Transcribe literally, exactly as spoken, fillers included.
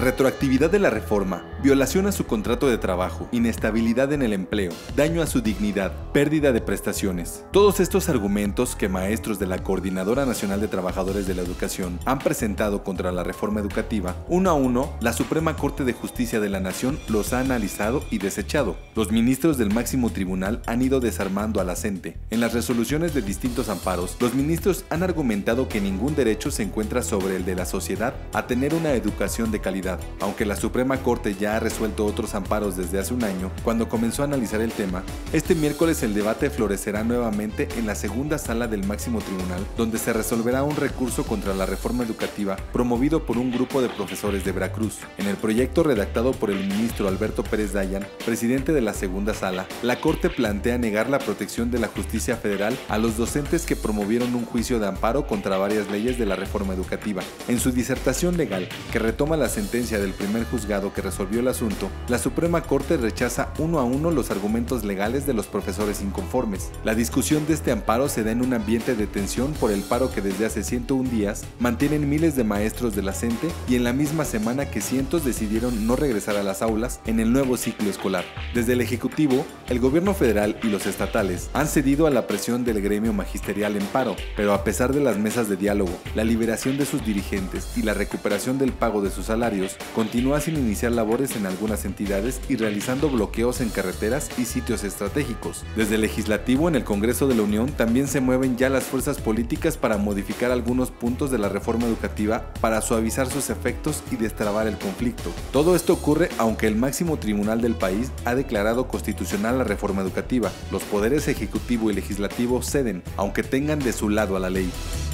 Retroactividad de la reforma, violación a su contrato de trabajo, inestabilidad en el empleo, daño a su dignidad, pérdida de prestaciones. Todos estos argumentos que maestros de la Coordinadora Nacional de Trabajadores de la Educación han presentado contra la reforma educativa, uno a uno, la Suprema Corte de Justicia de la Nación los ha analizado y desechado. Los ministros del máximo tribunal han ido desarmando a la CENTE. En las resoluciones de distintos amparos, los ministros han argumentado que ningún derecho se encuentra sobre el de la sociedad a tener una educación de calidad. Aunque la Suprema Corte ya ha resuelto otros amparos desde hace un año, cuando comenzó a analizar el tema, este miércoles el debate florecerá nuevamente en la segunda sala del máximo tribunal, donde se resolverá un recurso contra la reforma educativa promovido por un grupo de profesores de Veracruz. En el proyecto redactado por el ministro Alberto Pérez Dayan, presidente de la segunda sala, la Corte plantea negar la protección de la justicia federal a los docentes que promovieron un juicio de amparo contra varias leyes de la reforma educativa. En su disertación legal, que retoma la sentencia del primer juzgado que resolvió el asunto, la Suprema Corte rechaza uno a uno los argumentos legales de los profesores inconformes. La discusión de este amparo se da en un ambiente de tensión por el paro que desde hace ciento un días mantienen miles de maestros de la CENTE y en la misma semana que cientos decidieron no regresar a las aulas en el nuevo ciclo escolar. Desde el Ejecutivo, el gobierno federal y los estatales han cedido a la presión del gremio magisterial en paro, pero a pesar de las mesas de diálogo, la liberación de sus dirigentes y la recuperación del pago de sus salarios, continúa sin iniciar labores en algunas entidades y realizando bloqueos en carreteras y sitios estratégicos. Desde el Legislativo, en el Congreso de la Unión, también se mueven ya las fuerzas políticas para modificar algunos puntos de la reforma educativa para suavizar sus efectos y destrabar el conflicto. Todo esto ocurre aunque el máximo tribunal del país ha declarado constitucional la reforma educativa. Los poderes ejecutivo y legislativo ceden, aunque tengan de su lado a la ley.